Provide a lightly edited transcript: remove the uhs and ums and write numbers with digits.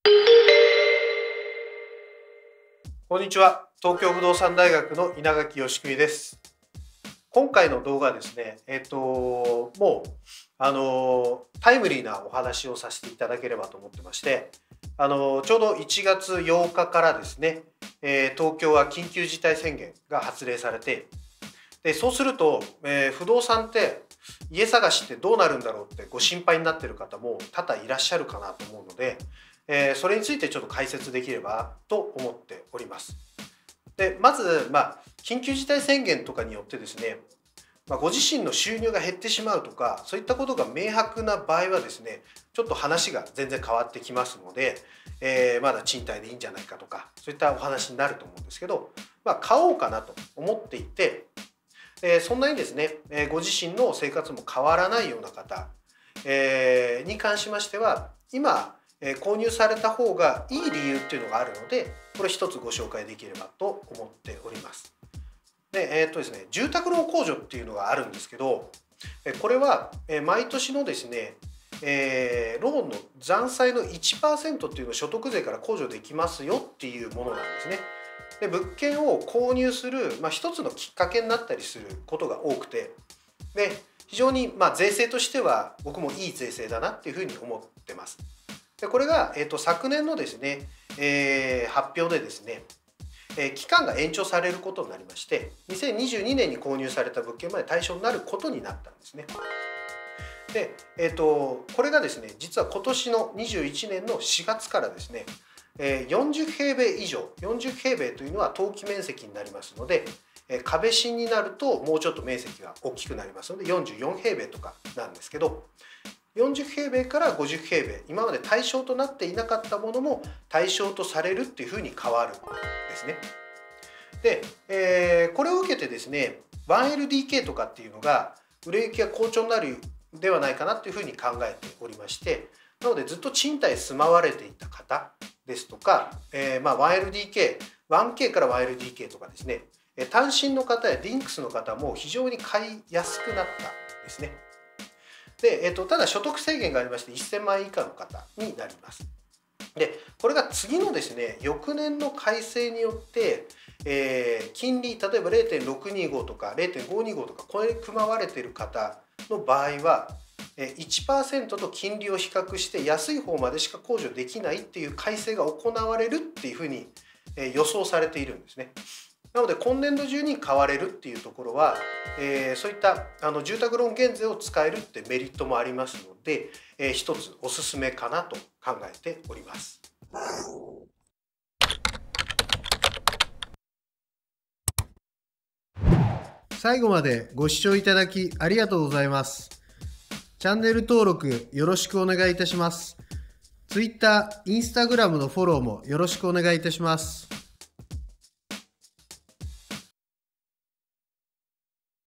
こんにちは。東京不動産大学の稲垣義久です。今回の動画はですね、もうタイムリーなお話をさせていただければと思ってまして、ちょうど1月8日からですね、東京は緊急事態宣言が発令されて、でそうすると、不動産って家探しってどうなるんだろうってご心配になっている方も多々いらっしゃるかなと思うので、それについてちょっと解説できればと思っております。でまず、緊急事態宣言とかによってですね、ご自身の収入が減ってしまうとか、そういったことが明白な場合はですね、ちょっと話が全然変わってきますので、まだ賃貸でいいんじゃないかとか、そういったお話になると思うんですけど、買おうかなと思っていて、そんなにですね、ご自身の生活も変わらないような方、に関しましては、今、購入された方がいい理由っていうのがあるので、これ一つご紹介できればと思っております。で、ですね、住宅ローン控除っていうのがあるんですけど、これは毎年のですね、ローンの残債の 1% っていうのを所得税から控除できますよっていうものなんですね。で物件を購入する、一つのきっかけになったりすることが多くて、で非常に税制としては僕もいい税制だなっていうふうに思ってます。でこれが、昨年のですね、発表でですね、期間が延長されることになりまして、2022年に購入された物件まで対象になることになったんですね。で、これがですね、実は今年の21年の4月からですね、40平米以上、40平米というのは登記面積になりますので、壁紙になるともうちょっと面積が大きくなりますので、44平米とかなんですけど、40平米から50平米、今まで対象となっていなかったものも対象とされるっていうふうに変わるんですね。で、これを受けてですね、1LDK とかっていうのが売れ行きが好調になるではないかなっていうふうに考えておりまして、なのでずっと賃貸住まわれていた方ですとか、1LDK、1K から 1LDK とかですね、単身の方やリンクスの方も非常に買いやすくなったんですね。で、ただ所得制限がありまして1000万円以下の方になります。でこれが次のですね、翌年の改正によって、金利、例えば 0.625 とか 0.525 とかこれに組まわれている方の場合は 1% と金利を比較して安い方までしか控除できないっていう改正が行われるっていうふうに予想されているんですね。なので今年度中に買われるっていうところは、そういった住宅ローン減税を使えるってメリットもありますので、一つおすすめかなと考えております。 最後までご視聴いただきありがとうございます。チャンネル登録よろしくお願いいたします。Twitter、Instagram のフォローもよろしくお願いいたします。